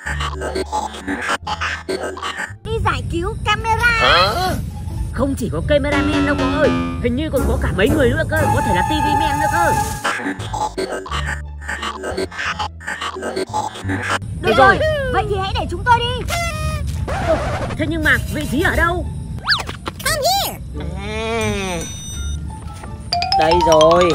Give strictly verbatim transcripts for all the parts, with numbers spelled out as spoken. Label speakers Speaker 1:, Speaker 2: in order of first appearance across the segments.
Speaker 1: Đi giải cứu camera.
Speaker 2: À?
Speaker 3: Không chỉ có cameraman đâu cậu ơi, hình như còn có cả mấy người nữa cơ, có thể là tivi man nữa cơ.
Speaker 1: Được rồi, vậy thì hãy để chúng tôi đi.
Speaker 3: Ồ, thế nhưng mà vị trí ở đâu?
Speaker 1: Come here.
Speaker 3: À, đây rồi.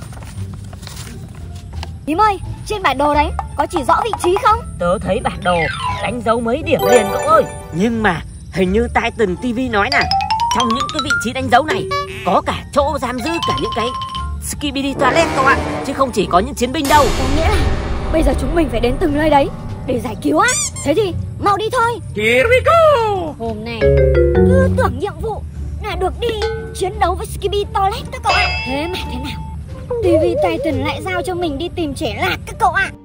Speaker 1: Tím ơi, trên bản đồ đấy có chỉ rõ vị trí không?
Speaker 3: Tớ thấy bản đồ đánh dấu mấy điểm liền cậu ơi. Nhưng mà hình như Titan ti vi nói nè, trong những cái vị trí đánh dấu này có cả chỗ giam giữ cả những cái Skibidi Toilet cậu ạ, chứ không chỉ có những chiến binh đâu.
Speaker 1: Có nghĩa là bây giờ chúng mình phải đến từng nơi đấy để giải cứu á. Thế thì mau đi thôi.
Speaker 2: Here we go.
Speaker 1: Hôm nay cứ tưởng nhiệm vụ là được đi chiến đấu với Skibidi Toilet các cậu ạ. Thế mà thế nào, ti vi Titan lại giao cho mình đi tìm trẻ lạc các cậu ạ.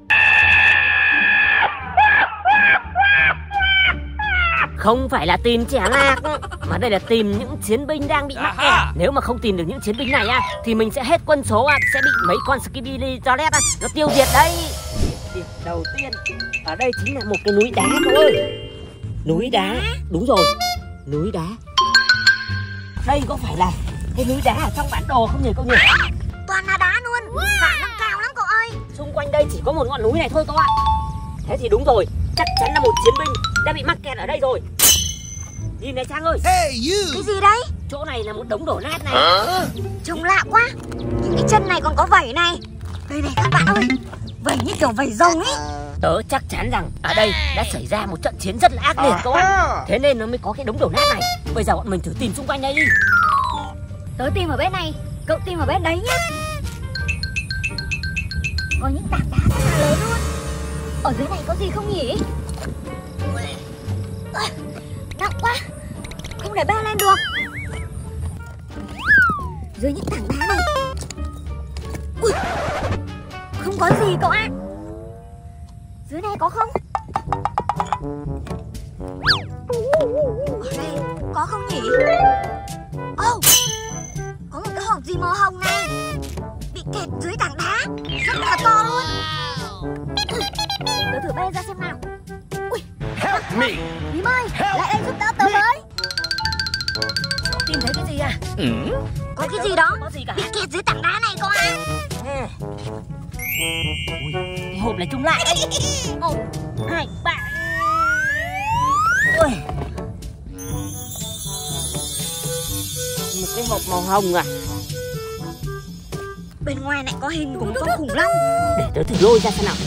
Speaker 3: Không phải là tìm trẻ lạc, mà đây là tìm những chiến binh đang bị mắc kẹt. Nếu mà không tìm được những chiến binh này á, thì mình sẽ hết quân số, sẽ bị mấy con Skibidi Toilet nó tiêu diệt đấy. Điểm đầu tiên ở đây chính là một cái núi đá cậu ơi. Núi đá, đúng rồi, núi đá. Đây có phải là cái núi đá ở trong bản đồ không nhỉ cậu nhỉ?
Speaker 1: Toàn là đá luôn, khả năng cao lắm cậu ơi.
Speaker 3: Xung quanh đây chỉ có một ngọn núi này thôi cậu ạ. Thế thì đúng rồi, chắc chắn là một chiến binh đã bị mắc kẹt ở đây rồi. Nhìn này Trang ơi.
Speaker 2: Hey you.
Speaker 1: Cái gì đấy?
Speaker 3: Chỗ này là một đống đổ nát này.
Speaker 2: À?
Speaker 1: Trông lạ quá. Những cái chân này còn có vảy này. Đây này các bạn ơi, vảy như kiểu vảy rồng ấy.
Speaker 3: Tớ chắc chắn rằng ở đây đã xảy ra một trận chiến rất là ác liệt cậu ạ. Thế nên nó mới có cái đống đổ nát này. Bây giờ bọn mình thử tìm xung quanh đây đi.
Speaker 1: Tớ tìm ở bên này, cậu tìm ở bên đấy nhá. Có những tảng đá rất là lớn luôn. Ở dưới này có gì không nhỉ? À, nặng quá, không thể bê lên được. Dưới những tảng đá này, ui, không có gì cậu ạ. Dưới này có không? Ở đây có không nhỉ? Ồ, oh, có một cái hộp gì màu hồng này, bị kẹt dưới tảng đá, rất là to luôn. Tớ thử bê ra xem nào. Ui,
Speaker 2: Help me.
Speaker 1: Tím ơi, lại đây giúp đỡ tớ với.
Speaker 3: Tìm thấy cái gì à?
Speaker 2: Ừ.
Speaker 1: Có cái gì đó
Speaker 3: Có gì cả?
Speaker 1: bị kẹt dưới tảng đá này con ạ.
Speaker 3: À. Ui, cái hộp này trông lại đấy. Một, hai, ba. Ui. Một cái hộp màu hồng à?
Speaker 1: Bên ngoài lại có hình của một con khủng long.
Speaker 3: Để tớ thử lôi ra xem nào.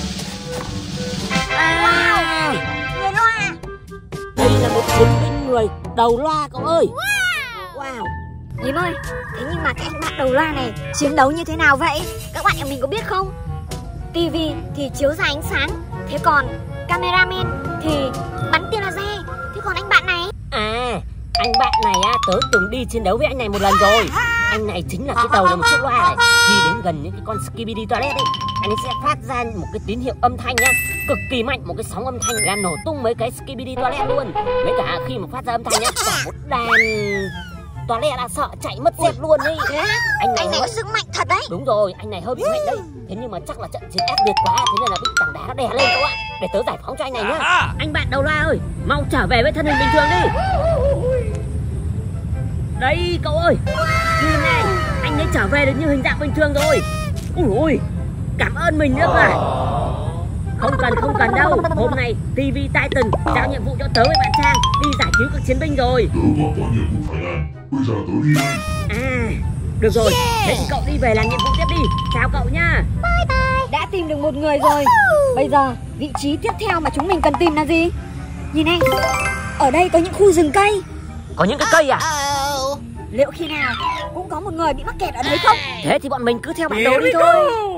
Speaker 3: À,
Speaker 1: Người loa.
Speaker 3: đây là một chiến binh người đầu loa cậu ơi. Wow.
Speaker 1: Tím ơi, thế nhưng mà cái anh bạn đầu loa này chiến đấu như thế nào vậy? Các bạn nhà mình có biết không? ti vi thì chiếu ra ánh sáng, thế còn cameraman thì bắn tia laser. Thế còn anh bạn này?
Speaker 3: À, anh bạn này á, tớ từng đi chiến đấu với anh này một lần rồi. Anh này chính là cái đầu là một chiếc loa này. Khi đến gần những cái con Skibidi Toilet ấy, anh ấy sẽ phát ra một cái tín hiệu âm thanh nhá, cực kỳ mạnh, một cái sóng âm thanh làm nổ tung mấy cái Skibidi Toilet luôn. Mấy cả khi mà phát ra âm thanh nhá, cả một đàn toilet đã sợ chạy mất dép luôn đi.
Speaker 1: Thế á?
Speaker 3: Anh này,
Speaker 1: Anh này
Speaker 3: hơi...
Speaker 1: có sức mạnh thật đấy.
Speaker 3: Đúng rồi, anh này hơi bị mạnh đấy. Thế nhưng mà chắc là trận chiến ác liệt quá, thế nên là bị tảng đá nó đè lên cậu ạ. Để tớ giải phóng cho anh này nhá. Anh bạn đầu loa ơi, mau trở về với thân hình bình thường đi. Đây cậu ơi, nhìn này, anh ấy trở về được như hình dạng bình thường rồi. Ui ui, cảm ơn mình nữa mà. Không cần không cần đâu. Hôm nay ti vi Titan giao nhiệm vụ cho tớ với bạn Trang đi giải cứu các chiến binh rồi.
Speaker 4: Tớ còn có nhiệm vụ phải làm. Bây giờ tớ đi đây.
Speaker 3: À, được rồi, thế thì cậu đi về làm nhiệm vụ tiếp đi. Chào cậu nha.
Speaker 1: Bye bye. Đã tìm được một người rồi. Bây giờ vị trí tiếp theo mà chúng mình cần tìm là gì? Nhìn này, ở đây có những khu rừng cây.
Speaker 3: Có những cái cây à?
Speaker 1: Liệu khi nào cũng có một người bị mắc kẹt ở đấy không?
Speaker 3: Thế thì bọn mình cứ theo bản đồ đi thôi.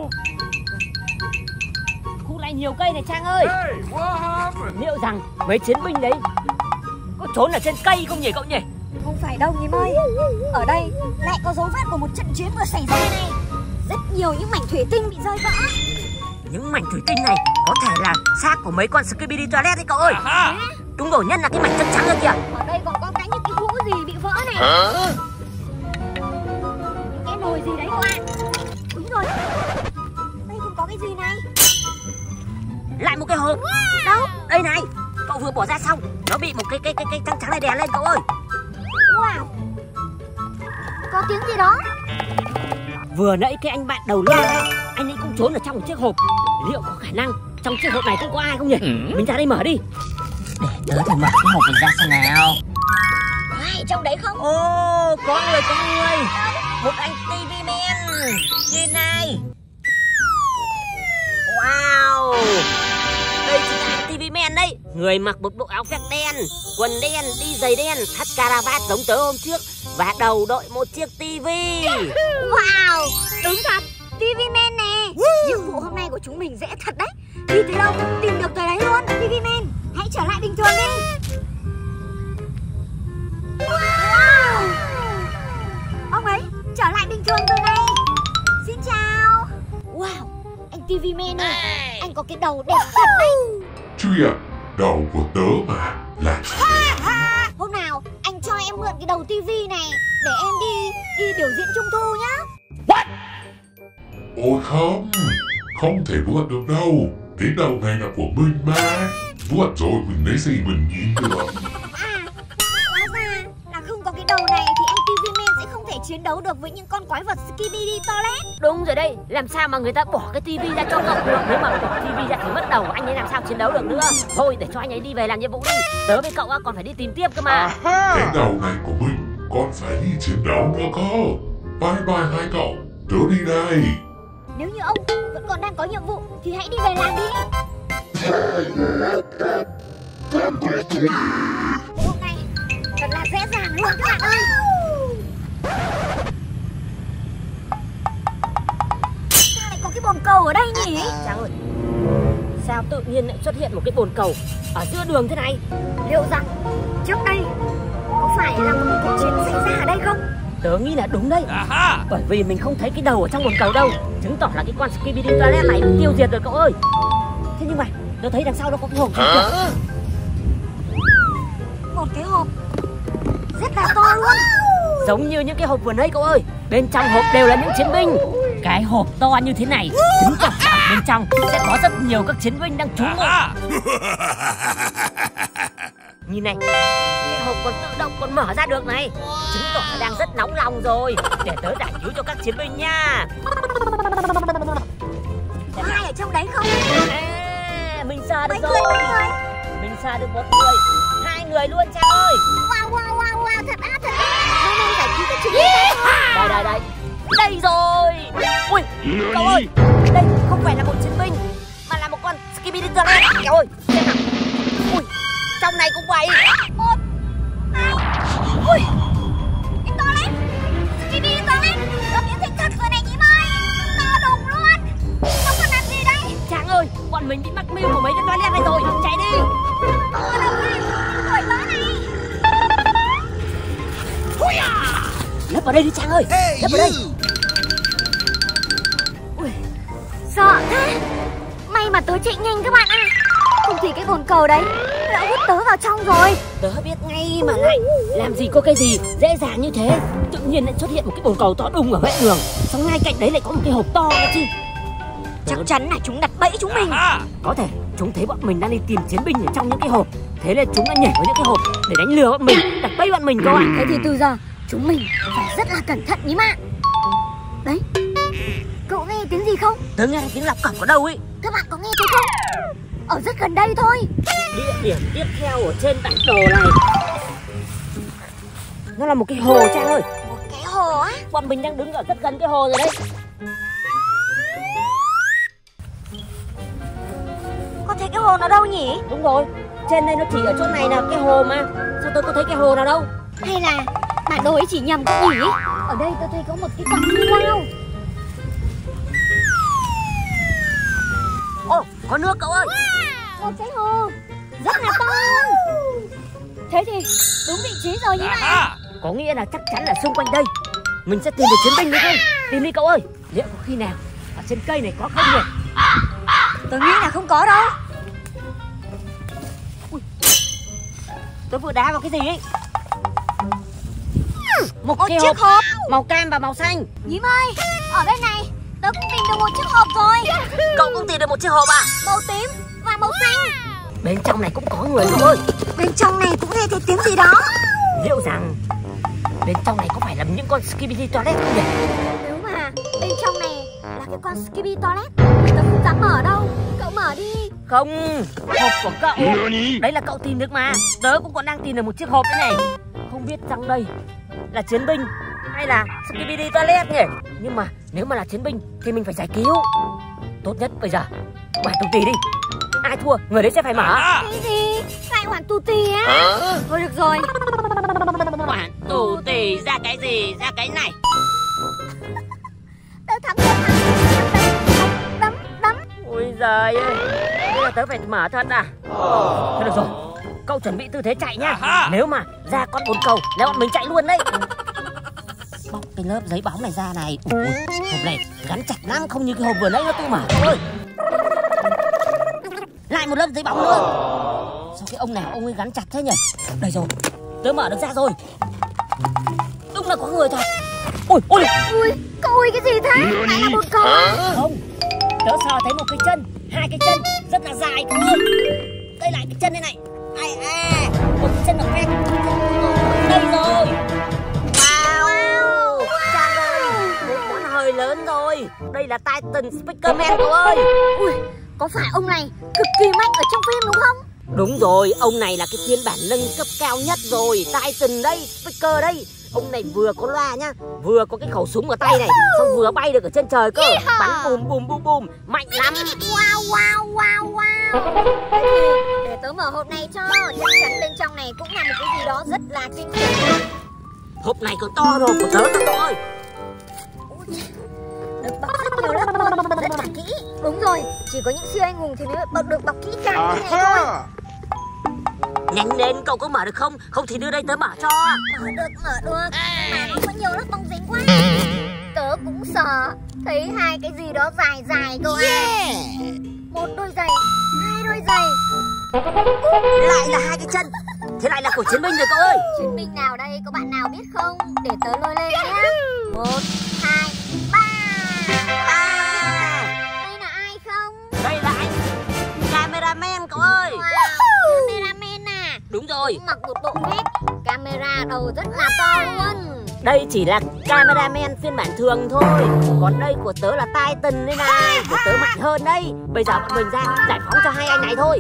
Speaker 3: Khu này nhiều cây này Trang ơi.
Speaker 2: Hey, what happened?
Speaker 3: Liệu rằng mấy chiến binh đấy có trốn ở trên cây không nhỉ cậu nhỉ?
Speaker 1: Không phải đâu Nhím ơi. Ở đây lại có dấu vết của một trận chiến vừa xảy ra này. Rất nhiều những mảnh thủy tinh bị rơi vỡ.
Speaker 3: Những mảnh thủy tinh này có thể là xác của mấy con Skibidi Toilet đấy cậu ơi.
Speaker 2: À.
Speaker 3: Đúng rồi, nhất là cái mảnh chân trắng kia kìa.
Speaker 1: Ở đây còn có cái những cái hũ gì bị vỡ này.
Speaker 2: À?
Speaker 1: Cái nồi gì đấy các bạn. Đúng rồi, đây còn có cái gì này.
Speaker 3: Lại một cái hộp.
Speaker 1: Đâu?
Speaker 3: Đây này, cậu vừa bỏ ra xong, nó bị một cái cái cái cái trắng trắng này đè lên cậu ơi.
Speaker 1: Wow, có tiếng gì đó?
Speaker 3: Vừa nãy cái anh bạn đầu loa đấy, anh ấy cũng trốn ở trong một chiếc hộp. Liệu có khả năng trong chiếc hộp này cũng có ai không nhỉ? Mình ra đây mở đi. Để tớ thử mở cái hộp này ra xem nào.
Speaker 1: Có ai trong đấy không?
Speaker 3: Ô, có người, có người. Một anh ti vi man. Nhìn này. Wow, đây chính là anh ti vi man đấy. Người mặc một bộ áo vest đen, quần đen, đi giày đen, thắt caravat giống tớ hôm trước, và đầu đội một chiếc tivi.
Speaker 1: Wow, đúng thật, ti vi man nè. Nhiệm vụ hôm nay của chúng mình dễ thật đấy. Đi tới đâu tìm được tới đấy luôn. ti vi man, hãy trở lại bình thường đi. Wow, ông ấy trở lại bình thường rồi này. Xin chào. Wow, anh ti vi man ơi, anh có cái đầu đẹp thật đấy.
Speaker 4: Chuyện đầu của tớ mà là
Speaker 1: Hôm nào anh cho em mượn cái đầu tivi này để em đi đi biểu diễn trung thu nhá.
Speaker 4: ôi không, không thể vuốt được đâu. Cái đầu này là của mình mà. Vuốt rồi mình lấy gì mình nhìn được.
Speaker 1: À, hóa ra là không có cái đầu này thì anh ti vi man sẽ không thể chiến đấu được với những con quái vật Skibidi Toilet.
Speaker 3: Đúng rồi đây, làm sao mà người ta bỏ cái tivi ra cho cậu được? Nếu mà bỏ tivi ra thì mất đầu, anh ấy làm sao chiến đấu được nữa? Thôi để cho anh ấy đi về làm nhiệm vụ đi. Tớ với cậu còn phải đi tìm tiếp cơ mà.
Speaker 4: Cái đầu này của mình còn phải đi chiến đấu nữa cơ. Bye bye hai cậu, tớ đi đây.
Speaker 1: Nếu như ông vẫn còn đang có nhiệm vụ thì hãy đi về làm đi. Hôm nay thật là dễ dàng luôn các bạn ơi. Sao lại có cái bồn cầu ở đây nhỉ?
Speaker 3: Trang ơi, sao tự nhiên lại xuất hiện một cái bồn cầu ở giữa đường thế này?
Speaker 1: Liệu rằng trước đây có phải là một cuộc chiến xảy ra ở đây không?
Speaker 3: Tớ nghĩ là đúng đấy. Bởi vì mình không thấy cái đầu ở trong bồn cầu đâu, chứng tỏ là cái con Skibidi Toilet này bị tiêu diệt rồi cậu ơi. Thế nhưng mà tớ thấy đằng sau nó có cái hộp kìa.
Speaker 1: Một cái hộp rất là to luôn,
Speaker 3: giống như những cái hộp vừa nãy cậu ơi. Bên trong hộp đều là những chiến binh. Cái hộp to như thế này chứng tỏ là bên trong sẽ có rất nhiều các chiến binh đang trú ngụ. Nhìn này, cái hộp còn tự động còn mở ra được này, chứng tỏ là đang rất nóng lòng rồi. Để tớ giải cứu cho các chiến binh nha.
Speaker 1: có ai ở trong đấy không?
Speaker 3: À, mình xa được
Speaker 1: Mấy
Speaker 3: rồi.
Speaker 1: người, mấy người.
Speaker 3: Mình xa được một người, hai người luôn Trang ơi.
Speaker 1: Wow, wow, wow, wow, thật á, thật á. Mau mau giải cứu các chiến binh.
Speaker 3: Đây, đây, đây. Đây rồi. Ui, cậu ơi, đây không phải là một chiến binh mà là một con Skibidi Toilet. Cậu ơi, xem nào. Ui, trong này cũng vậy.
Speaker 1: Một, hai, ui, cái toilet, Skibidi Toilet, nó biến thành thật rồi này nhím ơi, to đùng luôn. Nó còn làm gì đây?
Speaker 3: Trang ơi, bọn mình bị mắc mưu của mấy cái toilet này rồi, chạy đi.
Speaker 1: To đùng này, thổi lớn này.
Speaker 3: Lấp vào đây đi Trang ơi, lấp vào đây.
Speaker 1: Ui, sợ thế. May mà tớ chạy nhanh các bạn ạ. Không thì cái bồn cầu đấy đã hút tớ vào trong rồi.
Speaker 3: Tớ biết ngay mà lại làm gì có cái gì dễ dàng như thế. Tự nhiên lại xuất hiện một cái bồn cầu to đùng ở vệ đường, xong ngay cạnh đấy lại có một cái hộp to nữa chứ.
Speaker 1: Chắc chắn là chúng đặt bẫy chúng mình.
Speaker 3: Có thể chúng thấy bọn mình đang đi tìm chiến binh ở trong những cái hộp, thế nên chúng đã nhảy vào những cái hộp để đánh lừa bọn mình, đặt bẫy bọn mình cơ ạ.
Speaker 1: Thế thì từ giờ chúng mình phải rất là cẩn thận nhí mà. Đấy, cậu nghe tiếng gì không?
Speaker 3: Tớ nghe tiếng lọc cọc ở đâu ấy.
Speaker 1: Các bạn có nghe thấy không? Ở rất gần đây thôi.
Speaker 3: Địa điểm tiếp theo ở trên bản đồ này, nó là một cái hồ Trang ơi.
Speaker 1: Một cái hồ á?
Speaker 3: Bọn mình đang đứng ở rất gần cái hồ rồi đấy.
Speaker 1: Có thấy cái hồ nào đâu nhỉ?
Speaker 3: Đúng rồi, trên đây nó chỉ ở chỗ này là cái hồ mà. Sao tôi có thấy cái hồ nào đâu?
Speaker 1: Hay là bản đồ ấy chỉ nhầm cũng nhỉ? Ở đây tôi thấy có một cái cặp phi lao.
Speaker 3: Ồ, có nước cậu ơi.
Speaker 1: Một cái hồ rất là to luôn. Thế thì đúng vị trí rồi nhí mà.
Speaker 3: Có nghĩa là chắc chắn là xung quanh đây mình sẽ tìm được chiến binh đúng không? Tìm đi cậu ơi. Liệu có khi nào ở trên cây này có không nhỉ?
Speaker 1: Tôi nghĩ là không có đâu.
Speaker 3: Ui, tôi vừa đá vào cái gì ấy? Một,
Speaker 1: Một
Speaker 3: cái
Speaker 1: chiếc
Speaker 3: hộp,
Speaker 1: hộp
Speaker 3: màu cam và màu xanh.
Speaker 1: Nhím ơi, ở đây này, tớ cũng tìm được một chiếc hộp rồi.
Speaker 3: Cậu cũng tìm được một chiếc hộp à?
Speaker 1: Màu tím và màu xanh.
Speaker 3: Bên trong này cũng có người cậu ơi.
Speaker 1: Bên trong này cũng nghe thấy tiếng gì đó.
Speaker 3: Liệu rằng bên trong này có phải là những con Skibidi Toilet không nhỉ?
Speaker 1: Nếu mà bên trong này là cái con Skibidi Toilet thì tớ không dám mở đâu. Cậu mở đi.
Speaker 3: Không, hộp của cậu. Đấy là cậu tìm được mà. Tớ cũng còn đang tìm được một chiếc hộp đấy này. Không biết rằng đây là chiến binh hay là Skibidi Toilet nhỉ? Nhưng mà nếu mà là chiến binh thì mình phải giải cứu. Tốt nhất bây giờ quản tù tì đi. Ai thua người đấy sẽ phải mở.
Speaker 1: Cái gì? Lại quản tù tì á? Thôi được rồi.
Speaker 3: Quản tù tì ra cái gì? Ra cái này.
Speaker 1: Tớ thắng rồi. Đấm đấm.
Speaker 3: Ôi giời ơi, bây giờ tớ phải mở thật à? Thôi được rồi, cậu chuẩn bị tư thế chạy nhá. Nếu mà ra con bồn cầu là bọn mình chạy luôn đấy. Bóc cái lớp giấy bóng này ra này. Ui, hộp này gắn chặt lắm, không như cái hộp vừa nãy nó tự mở cậu ơi. Lại một lớp giấy bóng nữa. Sao cái ông nào ông ấy gắn chặt thế nhỉ? Đây rồi, tớ mở được ra rồi. Đúng là có người thật. Ôi ôi
Speaker 1: Ui, cậu ui cái gì thế? Lại là bồn cầu.
Speaker 3: không, tớ sờ thấy một cái chân, hai cái chân rất là dài cậu ơi. Đây lại cái chân đây này. Ai à, một cái chân ở đây. Đây rồi. Wow, Trang ơi, một món hơi lớn rồi. Đây là Titan Speakerman cậu ơi.
Speaker 1: Ui, có phải ông này cực kỳ mạnh ở trong phim đúng không?
Speaker 3: Đúng rồi, ông này là cái phiên bản nâng cấp cao nhất rồi. Titan đây, Speaker đây. Ông này vừa có loa nhá, vừa có cái khẩu súng ở tay này, xong vừa bay được ở trên trời cơ. Bắn bùm bùm bùm bùm, mạnh lắm.
Speaker 1: Wow wow wow wow. Thế thì để tớ mở hộp này cho. Chắc chắn bên trong này cũng là một cái gì đó rất là kinh khủng.
Speaker 3: Hộp này còn to rồi của tớ cơ cậu ơi.
Speaker 1: Được bọc rất nhiều lớp luôn, rất là kỹ. Đúng rồi, chỉ có những siêu anh hùng thì mới bọc được bọc kỹ càng như này thôi.
Speaker 3: Nhanh lên, cậu có mở được không? Không thì đưa đây tớ mở cho.
Speaker 1: Mở được, mở được. Mà nó có nhiều lớp bong dính quá. Tớ cũng sợ. Thấy hai cái gì đó dài dài cơ à. Một đôi giày, hai đôi giày.
Speaker 3: Lại là hai cái chân. Thế lại là của chiến binh rồi cậu ơi.
Speaker 1: Chiến binh nào đây, có bạn nào biết không? Để tớ lôi lên nhé. Một, hai, ba.
Speaker 3: À,
Speaker 1: Đây là ai không?
Speaker 3: đây là anh Cameraman cậu ơi.
Speaker 1: Wow, cameraman à?
Speaker 3: Đúng rồi.
Speaker 1: Cũng mặc một bộ vest, camera đầu rất là to luôn.
Speaker 3: Đây chỉ là Cameraman phiên bản thường thôi. Còn đây của tớ là Titan đây này. Của tớ mạnh hơn đây. Bây giờ bọn mình ra giải phóng cho hai anh này thôi.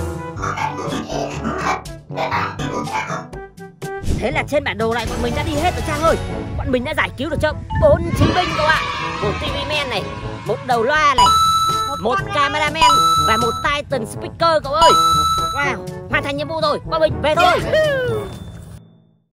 Speaker 3: Thế là trên bản đồ này bọn mình đã đi hết rồi Trang ơi. Bọn mình đã giải cứu được cho bốn chiến binh cậu ạ. Một ti vi man này, một đầu loa này, một cameraman và một Titan speaker cậu ơi. Wow, hoàn thành nhiệm vụ rồi, bọn mình về thôi.